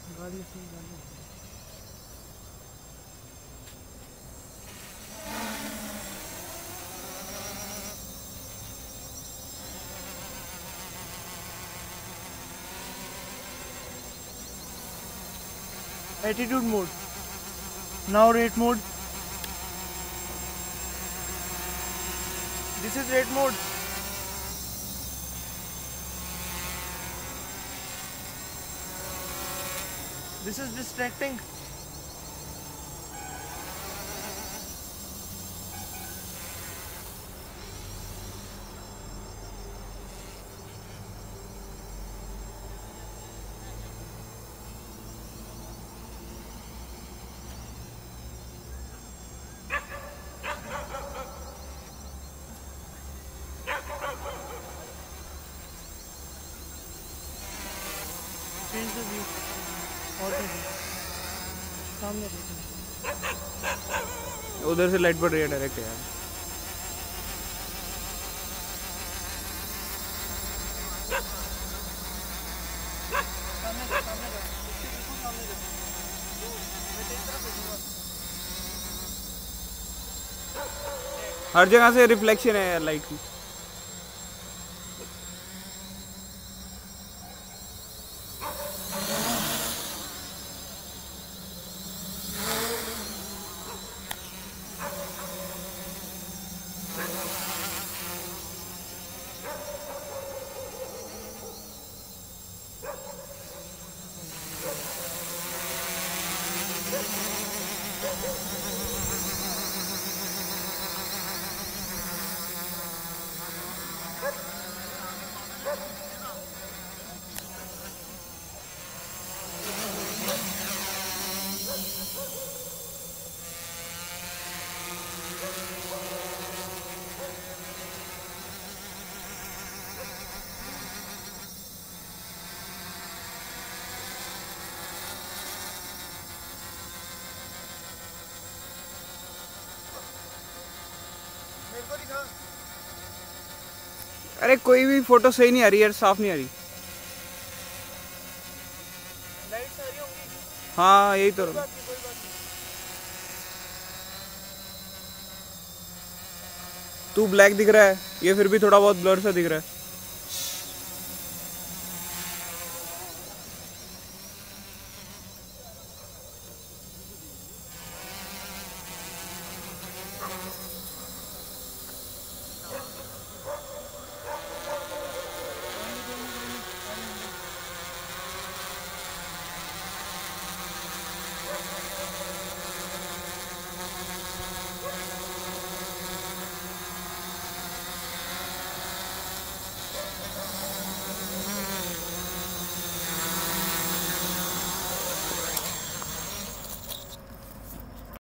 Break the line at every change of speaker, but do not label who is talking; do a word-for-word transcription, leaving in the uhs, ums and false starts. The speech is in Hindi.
गाड़ी से गाड़ी attitude mode now rate mode this is rate mode this is distracting change the view और सामने देखो
उधर से लाइट पड़ रही है डायरेक्ट यार।
सामने जा, सामने जा, इसके बिल्कुल सामने जा। मैं तेरी तरफ देखूंगा।
हर जगह से रिफ्लेक्शन है यार लाइट की।
मेरे को दिखा।
अरे कोई भी फोटो सही नहीं आ रही यार, साफ नहीं आ रही।
लाइट्स आ रही होंगी।
हाँ यही तो।
कोई बात नहीं, कोई बात नहीं।
तू ब्लैक दिख रहा है, ये फिर भी थोड़ा बहुत ब्लर सा दिख रहा है।